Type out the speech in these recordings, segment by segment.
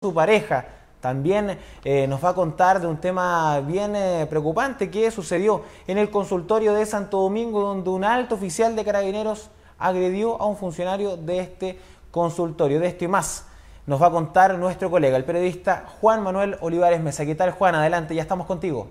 su pareja. También nos va a contar de un tema bien preocupante que sucedió en el consultorio de Santo Domingo, donde un alto oficial de Carabineros agredió a un funcionario de este consultorio. De esto y más nos va a contar nuestro colega, el periodista Juan Manuel Olivares Mesa. ¿Qué tal, Juan? Adelante, ya estamos contigo.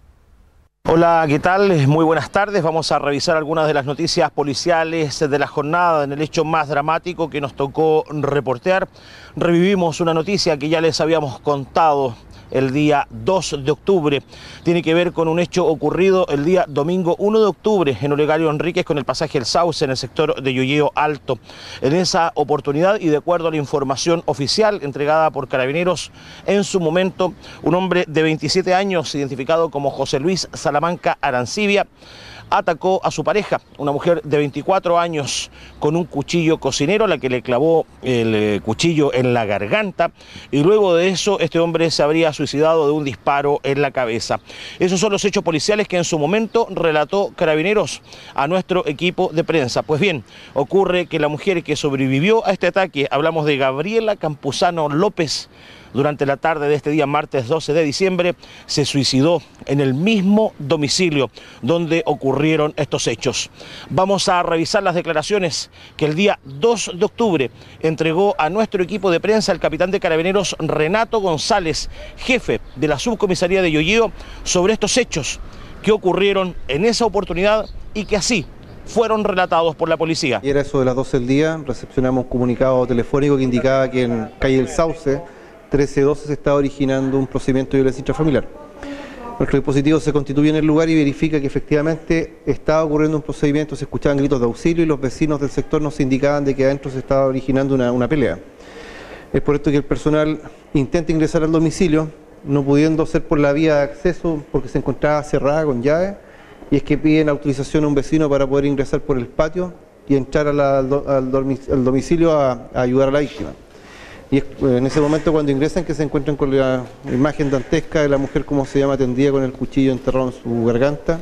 Hola, ¿qué tal? Muy buenas tardes. Vamos a revisar algunas de las noticias policiales de la jornada en el hecho más dramático que nos tocó reportear. Revivimos una noticia que ya les habíamos contado el día 2 de octubre. Tiene que ver con un hecho ocurrido el día domingo 1 de octubre en Olegario Enríquez con el pasaje El Sauce en el sector de Yoyeo Alto. En esa oportunidad y de acuerdo a la información oficial entregada por Carabineros, en su momento un hombre de 27 años identificado como José Luis Salamanca Arancibia atacó a su pareja, una mujer de 24 años, con un cuchillo cocinero, a la que le clavó el cuchillo en la garganta, y luego de eso este hombre se habría suicidado de un disparo en la cabeza. Esos son los hechos policiales que en su momento relató Carabineros a nuestro equipo de prensa. Pues bien, ocurre que la mujer que sobrevivió a este ataque, hablamos de Gabriela Campuzano López, durante la tarde de este día, martes 12 de diciembre, se suicidó en el mismo domicilio donde ocurrieron estos hechos. Vamos a revisar las declaraciones que el día 2 de octubre entregó a nuestro equipo de prensa el capitán de Carabineros Renato González, jefe de la subcomisaría de Yoyeo, sobre estos hechos que ocurrieron en esa oportunidad y que así fueron relatados por la policía. Y era eso de las 12 del día, recepcionamos un comunicado telefónico que indicaba que en calle El Sauce 1312 se está originando un procedimiento de violencia intrafamiliar. Nuestro dispositivo se constituye en el lugar y verifica que efectivamente estaba ocurriendo un procedimiento, se escuchaban gritos de auxilio y los vecinos del sector nos indicaban de que adentro se estaba originando una pelea. Es por esto que el personal intenta ingresar al domicilio, no pudiendo ser por la vía de acceso porque se encontraba cerrada con llave, y es que piden autorización a un vecino para poder ingresar por el patio y entrar al domicilio a ayudar a la víctima. Y es en ese momento cuando ingresan que se encuentran con la imagen dantesca de la mujer, como se llama, tendida con el cuchillo enterrado en su garganta,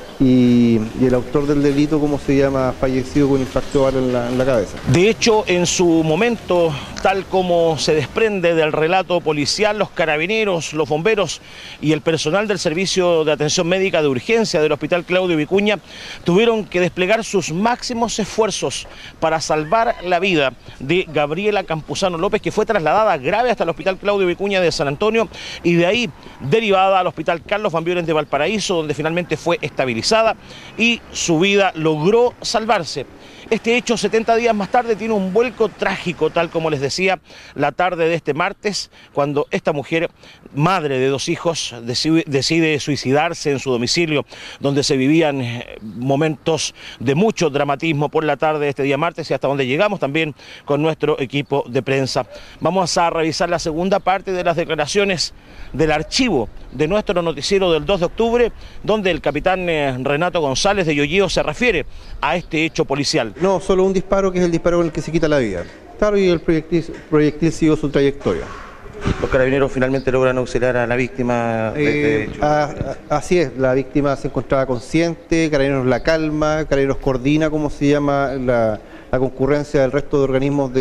y el autor del delito, como se llama, fallecido con un impacto de bala en la cabeza. De hecho, en su momento, tal como se desprende del relato policial, los carabineros, los bomberos y el personal del Servicio de Atención Médica de Urgencia del Hospital Claudio Vicuña tuvieron que desplegar sus máximos esfuerzos para salvar la vida de Gabriela Campuzano López, que fue trasladada grave hasta el Hospital Claudio Vicuña de San Antonio y de ahí derivada al Hospital Carlos Van Buren de Valparaíso, donde finalmente fue estabilizada y su vida logró salvarse. Este hecho 70 días más tarde tiene un vuelco trágico, tal como les decía, la tarde de este martes, cuando esta mujer, madre de 2 hijos, decide suicidarse en su domicilio, donde se vivían momentos de mucho dramatismo por la tarde de este día martes y hasta donde llegamos también con nuestro equipo de prensa. Vamos a revisar la segunda parte de las declaraciones del archivo de nuestro noticiero del 2 de octubre, donde el capitán Renato González de Yoyeo se refiere a este hecho policial. No, solo un disparo, que es el disparo con el que se quita la vida. Claro, y el proyectil siguió su trayectoria. Los carabineros finalmente logran auxiliar a la víctima de este hecho. Así es, la víctima se encontraba consciente, Carabineros la calma, Carabineros coordina, como se llama, la concurrencia del resto de organismos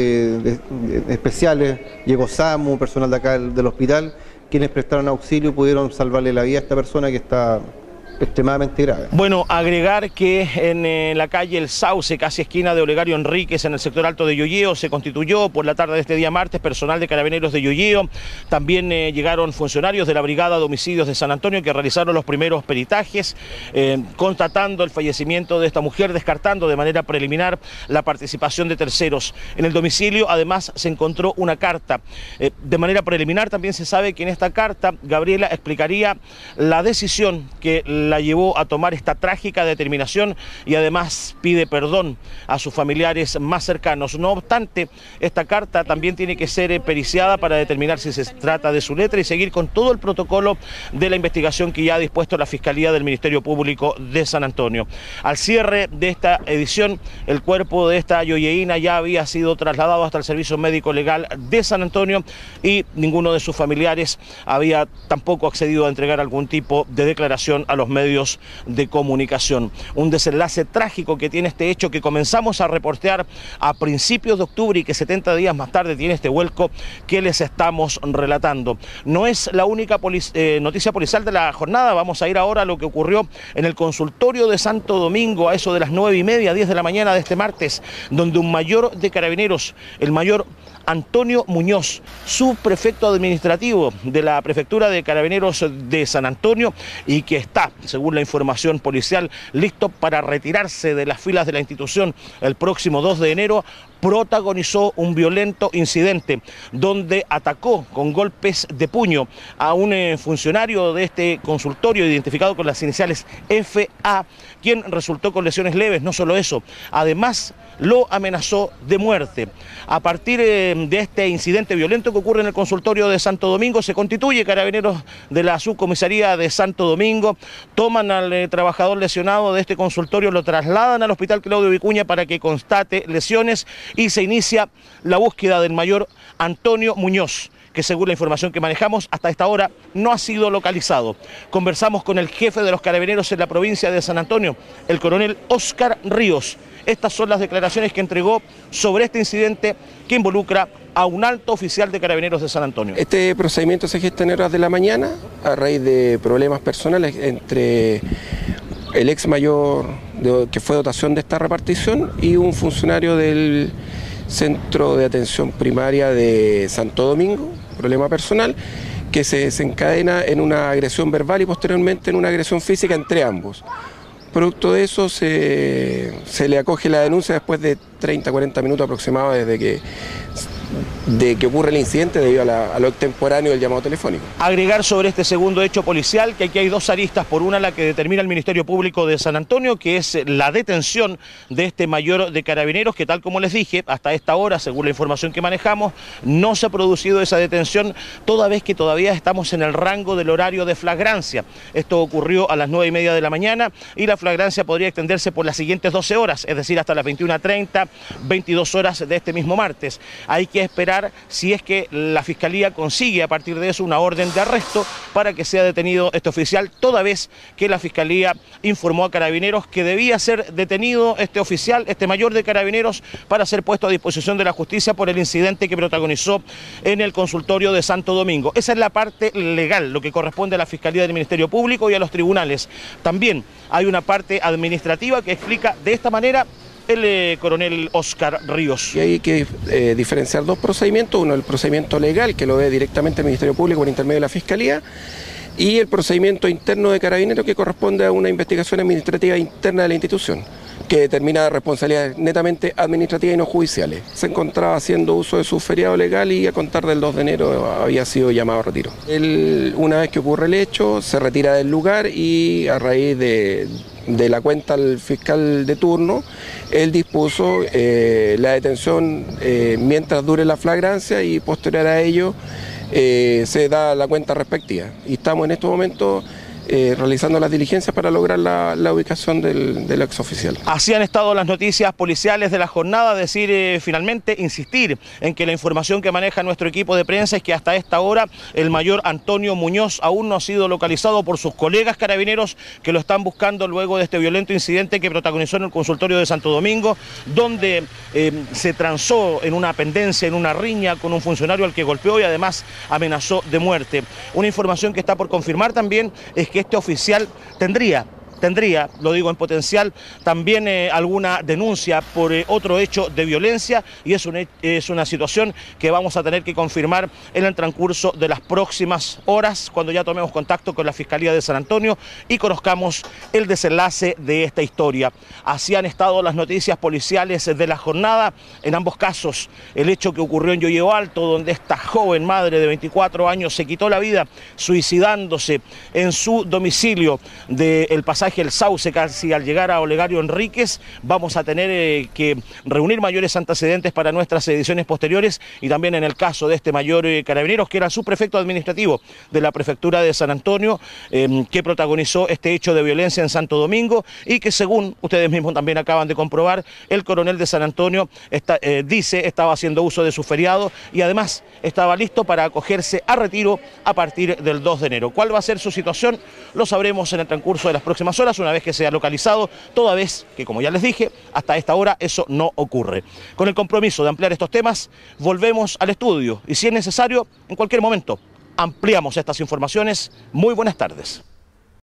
especiales, llegó SAMU, personal de acá del hospital, quienes prestaron auxilio y pudieron salvarle la vida a esta persona que está extremadamente grave. Bueno, agregar que en la calle El Sauce, casi esquina de Olegario Enríquez, en el sector alto de Yoyeo, se constituyó por la tarde de este día martes personal de Carabineros de Yoyeo. También llegaron funcionarios de la Brigada de Homicidios de San Antonio que realizaron los primeros peritajes, constatando el fallecimiento de esta mujer, descartando de manera preliminar la participación de terceros. En el domicilio además se encontró una carta. De manera preliminar también se sabe que en esta carta Gabriela explicaría la decisión que la llevó a tomar esta trágica determinación y además pide perdón a sus familiares más cercanos. No obstante, esta carta también tiene que ser periciada para determinar si se trata de su letra y seguir con todo el protocolo de la investigación que ya ha dispuesto la Fiscalía del Ministerio Público de San Antonio. Al cierre de esta edición, el cuerpo de esta yoyeína ya había sido trasladado hasta el Servicio Médico Legal de San Antonio y ninguno de sus familiares había tampoco accedido a entregar algún tipo de declaración a los medios medios de comunicación. Un desenlace trágico que tiene este hecho que comenzamos a reportear a principios de octubre y que 70 días más tarde tiene este vuelco que les estamos relatando. No es la única noticia policial de la jornada. Vamos a ir ahora a lo que ocurrió en el consultorio de Santo Domingo a eso de las 9:30, 10 de la mañana de este martes, donde un mayor de carabineros, el mayor Antonio Muñoz, subprefecto administrativo de la Prefectura de Carabineros de San Antonio y que está, según la información policial, listo para retirarse de las filas de la institución el próximo 2 de enero, protagonizó un violento incidente donde atacó con golpes de puño a un funcionario de este consultorio identificado con las iniciales FA, quien resultó con lesiones leves. No solo eso, además lo amenazó de muerte. A partir de este incidente violento que ocurre en el consultorio de Santo Domingo, se constituye Carabineros de la subcomisaría de Santo Domingo, toman al trabajador lesionado de este consultorio, lo trasladan al Hospital Claudio Vicuña para que constate lesiones y se inicia la búsqueda del mayor Antonio Muñoz, que según la información que manejamos hasta esta hora no ha sido localizado. Conversamos con el jefe de los carabineros en la provincia de San Antonio, el coronel Óscar Ríos. Estas son las declaraciones que entregó sobre este incidente que involucra a un alto oficial de Carabineros de San Antonio. Este procedimiento se gesta en horas de la mañana a raíz de problemas personales entre el ex mayor que fue dotación de esta repartición y un funcionario del Centro de Atención Primaria de Santo Domingo, problema personal, que se desencadena en una agresión verbal y posteriormente en una agresión física entre ambos. Producto de eso se le acoge la denuncia después de 30-40 minutos aproximados desde que ocurre el incidente debido a lo extemporáneo del llamado telefónico. Agregar sobre este segundo hecho policial que aquí hay dos aristas. Por una, la que determina el Ministerio Público de San Antonio, que es la detención de este mayor de carabineros, que tal como les dije, hasta esta hora, según la información que manejamos, no se ha producido esa detención, toda vez que todavía estamos en el rango del horario de flagrancia. Esto ocurrió a las 9:30 de la mañana y la flagrancia podría extenderse por las siguientes 12 horas, es decir, hasta las 21:30, 22 horas de este mismo martes. Hay que esperar si es que la Fiscalía consigue a partir de eso una orden de arresto para que sea detenido este oficial, toda vez que la Fiscalía informó a Carabineros que debía ser detenido este oficial, este mayor de Carabineros, para ser puesto a disposición de la justicia por el incidente que protagonizó en el consultorio de Santo Domingo. Esa es la parte legal, lo que corresponde a la Fiscalía del Ministerio Público y a los tribunales. También hay una parte administrativa que explica de esta manera el coronel Óscar Ríos. Y hay que diferenciar dos procedimientos, uno el procedimiento legal, que lo ve directamente el Ministerio Público por intermedio de la Fiscalía, y el procedimiento interno de Carabineros, que corresponde a una investigación administrativa interna de la institución, que determina responsabilidades netamente administrativas y no judiciales. Se encontraba haciendo uso de su feriado legal y a contar del 2 de enero había sido llamado a retiro. Una vez que ocurre el hecho, se retira del lugar y a raíz de la cuenta al fiscal de turno, él dispuso la detención mientras dure la flagrancia y posterior a ello se da la cuenta respectiva. Y estamos en estos momentos realizando las diligencias para lograr la ubicación del exoficial. Así han estado las noticias policiales de la jornada, decir finalmente, insistir en que la información que maneja nuestro equipo de prensa es que hasta esta hora el mayor Antonio Muñoz aún no ha sido localizado por sus colegas carabineros que lo están buscando luego de este violento incidente que protagonizó en el consultorio de Santo Domingo, donde se transó en una pendencia, en una riña con un funcionario al que golpeó y además amenazó de muerte. Una información que está por confirmar también es que este oficial tendría, lo digo en potencial, también alguna denuncia por otro hecho de violencia y es una situación que vamos a tener que confirmar en el transcurso de las próximas horas cuando ya tomemos contacto con la Fiscalía de San Antonio y conozcamos el desenlace de esta historia. Así han estado las noticias policiales de la jornada. En ambos casos, el hecho que ocurrió en Yoyeo Alto, donde esta joven madre de 24 años se quitó la vida suicidándose en su domicilio del pasaje pasaje El Sauce, casi al llegar a Olegario Enríquez. Vamos a tener que reunir mayores antecedentes para nuestras ediciones posteriores, y también en el caso de este mayor Carabineros, que era subprefecto administrativo de la prefectura de San Antonio, que protagonizó este hecho de violencia en Santo Domingo, y que, según ustedes mismos también acaban de comprobar, el coronel de San Antonio estaba haciendo uso de su feriado y además estaba listo para acogerse a retiro a partir del 2 de enero. ¿Cuál va a ser su situación? Lo sabremos en el transcurso de las próximas horas, una vez que sea localizado, toda vez que, como ya les dije, hasta esta hora eso no ocurre. Con el compromiso de ampliar estos temas, volvemos al estudio y, si es necesario, en cualquier momento ampliamos estas informaciones. Muy buenas tardes.